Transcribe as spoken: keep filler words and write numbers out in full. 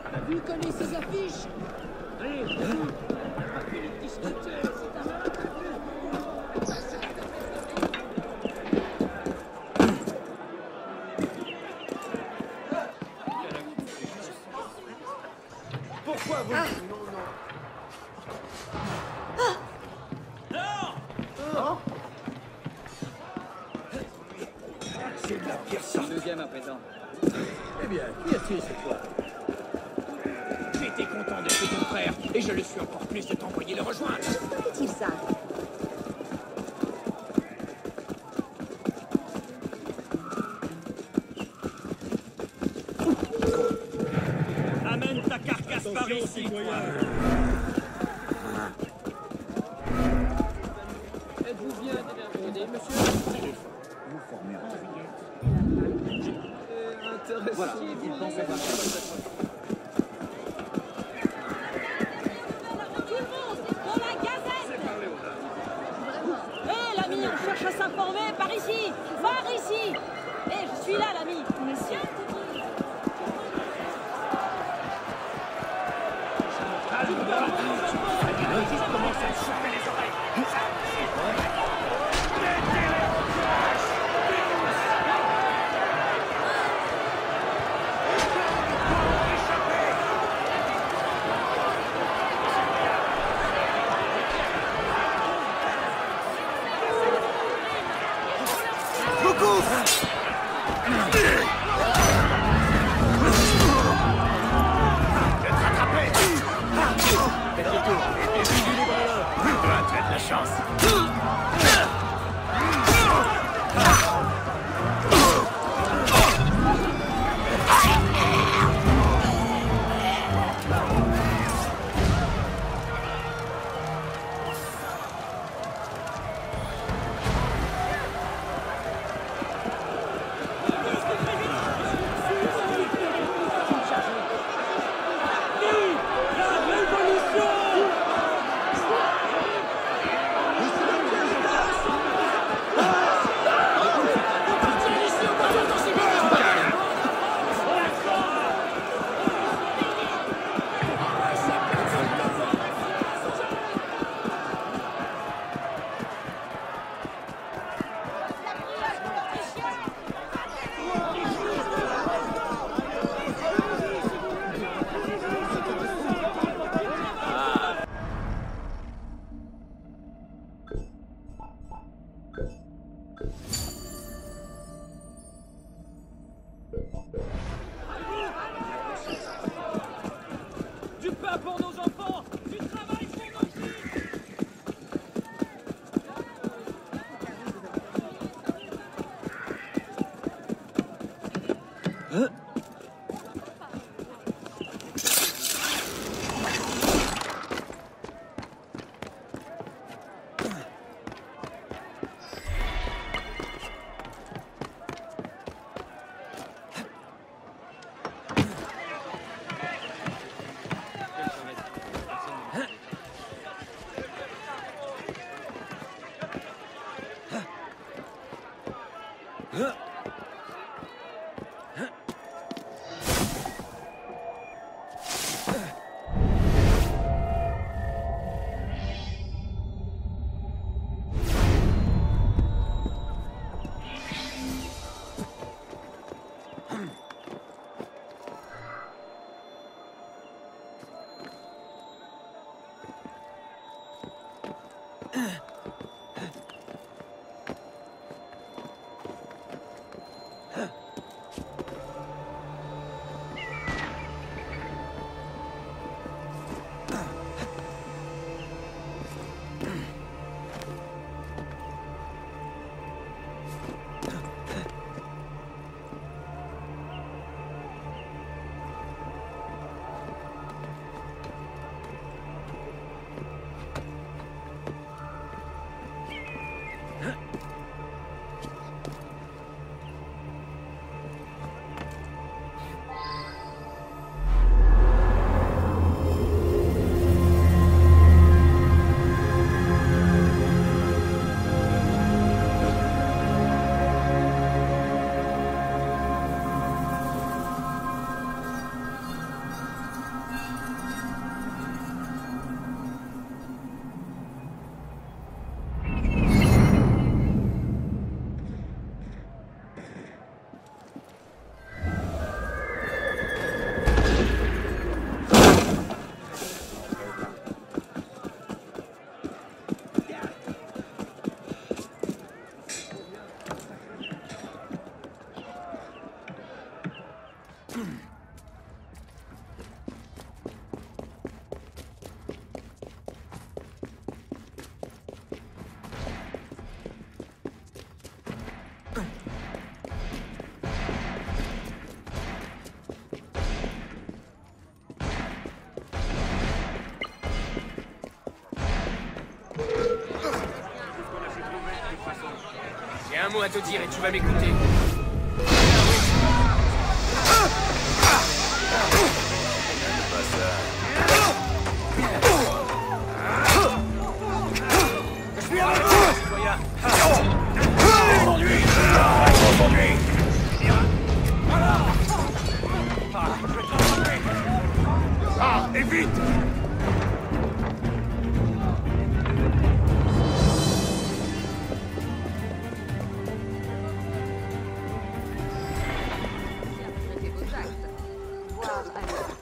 Vous connaissez ces affiches? Allez, vous. Pourquoi vous... Ah. Non, non. Non. Non. C'est de la pire sorte. Deuxième à présent. Eh bien, qui as-tu cette fois? J'étais content de tuer ton frère, et je le suis encore plus de t'envoyer le rejoindre. Pourquoi fait-il ça? Amène ta carcasse par ici, Êtes-vous bien démerdé, monsieur? Vous formez un Euh, intéressant. Voilà, il pense avoir... Cherche à s'informer par ici, par ici. Eh, hey, je suis là, l'ami. Monsieur. Commence à me choper les oreilles. Du pain pour nos enfants, du travail pour nos filles. Hein? mot à te dire et tu vas m'écouter. Ah, et vite! Voir alors.